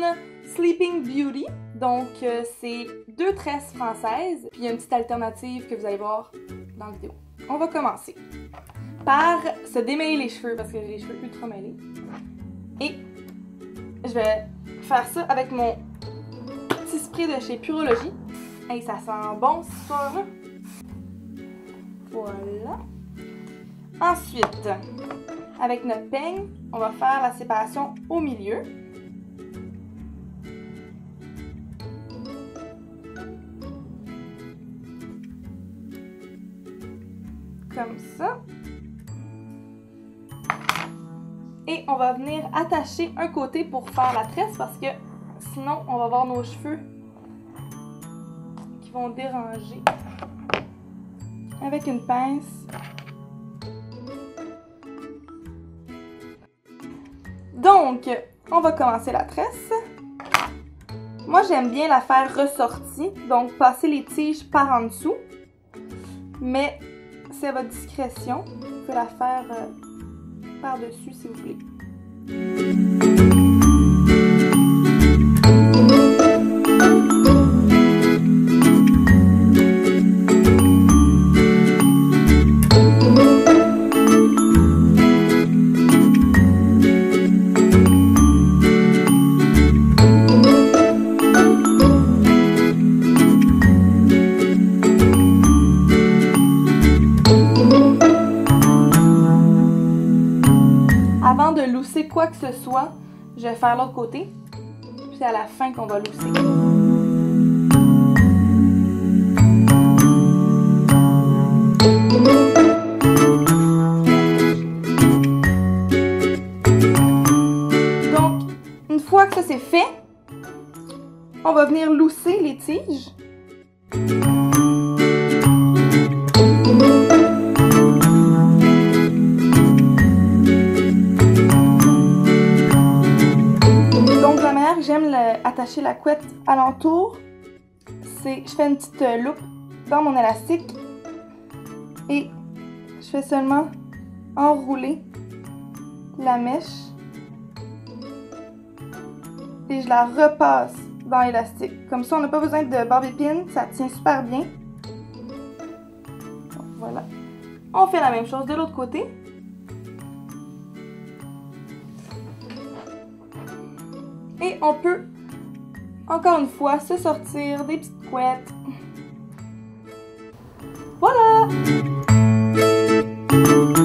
Sleeping Beauty. Donc, c'est 2 tresses françaises. Puis, il y a une petite alternative que vous allez voir dans la vidéo. On va commencer par se démêler les cheveux parce que j'ai les cheveux ultra mêlés. Et je vais faire ça avec mon petit spray de chez Pureologie. Hey, ça sent bon cette histoire-là. Voilà. Ensuite, avec notre peigne, on va faire la séparation au milieu. Comme ça. Et on va venir attacher un côté pour faire la tresse parce que sinon on va avoir nos cheveux qui vont déranger. Avec une pince. Donc, on va commencer la tresse. Moi, j'aime bien la faire ressortie, donc passer les tiges par en dessous. Mais c'est à votre discrétion. Vous pouvez la faire par-dessus si vous voulez. Avant de lousser quoi que ce soit, je vais faire l'autre côté. Puis c'est à la fin qu'on va lousser. Donc, une fois que ça c'est fait, on va venir lousser les tiges. J'aime attacher la couette alentour. Je fais une petite loupe dans mon élastique et je fais seulement enrouler la mèche et je la repasse dans l'élastique. Comme ça, on n'a pas besoin de barbépine, ça tient super bien. Donc, voilà. On fait la même chose de l'autre côté. Et on peut, encore une fois, se sortir des petites couettes. Voilà!